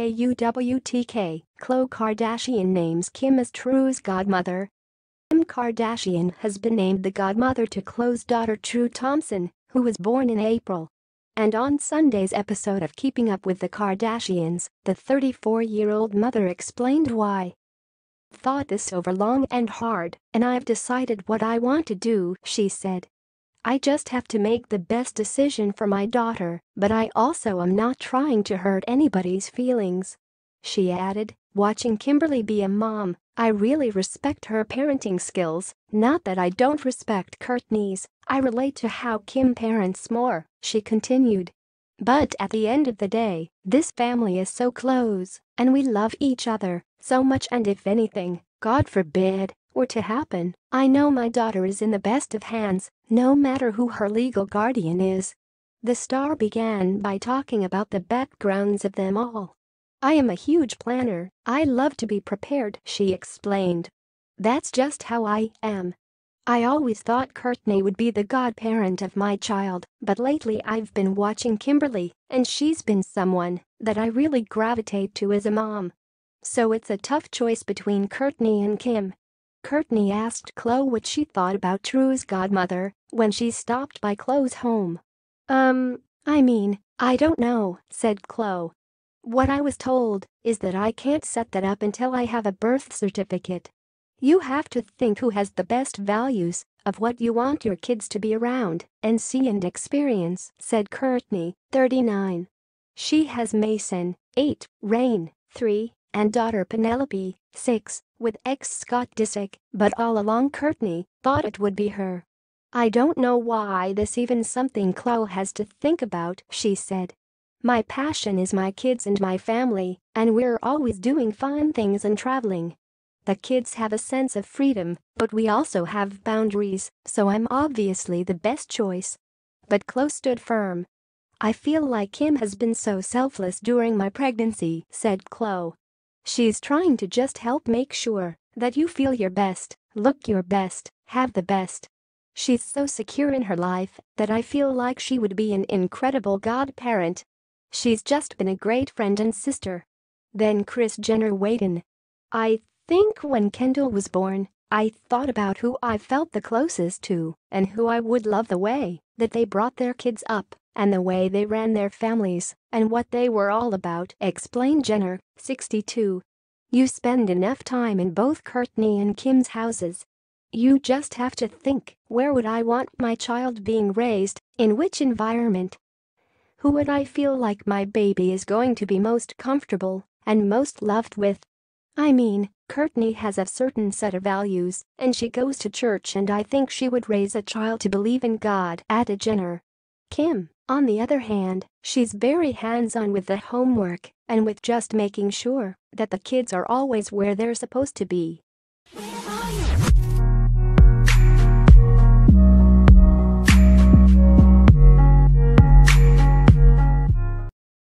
KUWTK Khloe Kardashian names Kim as True's godmother. Kim Kardashian has been named the godmother to Khloe's daughter True Thompson, who was born in April. And on Sunday's episode of Keeping Up with the Kardashians, the 34-year-old mother explained why. "Thought this over long and hard, and I've decided what I want to do," she said. "I just have to make the best decision for my daughter, but I also am not trying to hurt anybody's feelings." She added, "Watching Kimberly be a mom, I really respect her parenting skills, not that I don't respect Kourtney's, I relate to how Kim parents more," she continued. "But at the end of the day, this family is so close, and we love each other so much, and if anything, God forbid, were to happen, I know my daughter is in the best of hands, no matter who her legal guardian is." The star began by talking about the backgrounds of them all. "I am a huge planner, I love to be prepared," she explained. "That's just how I am. I always thought Kourtney would be the godparent of my child, but lately I've been watching Kimberly, and she's been someone that I really gravitate to as a mom. So it's a tough choice between Kourtney and Kim." Kourtney asked Khloe what she thought about True's godmother when she stopped by Khloe's home. I don't know," said Khloe. "What I was told is that I can't set that up until I have a birth certificate. You have to think who has the best values of what you want your kids to be around and see and experience," said Kourtney, 39. She has Mason, 8, Rain, 3, and daughter Penelope, 6, with ex Scott Disick, but all along Kourtney thought it would be her. "I don't know why this even something Khloe has to think about," she said. "My passion is my kids and my family, and we're always doing fun things and traveling. The kids have a sense of freedom, but we also have boundaries, so I'm obviously the best choice." But Khloe stood firm. "I feel like Kim has been so selfless during my pregnancy," said Khloe. "She's trying to just help make sure that you feel your best, look your best, have the best. She's so secure in her life that I feel like she would be an incredible godparent. She's just been a great friend and sister." Then Kris Jenner weighed in. "I think when Kendall was born, I thought about who I felt the closest to and who I would love, the way that they brought their kids up and the way they ran their families and what they were all about," explained Jenner, 62. "You spend enough time in both Kourtney and Kim's houses. You just have to think, where would I want my child being raised, in which environment? Who would I feel like my baby is going to be most comfortable and most loved with? Kourtney has a certain set of values, and she goes to church, and I think she would raise a child to believe in God," added Jenner. Kim, on the other hand, she's very hands-on with the homework and with just making sure that the kids are always where they're supposed to be.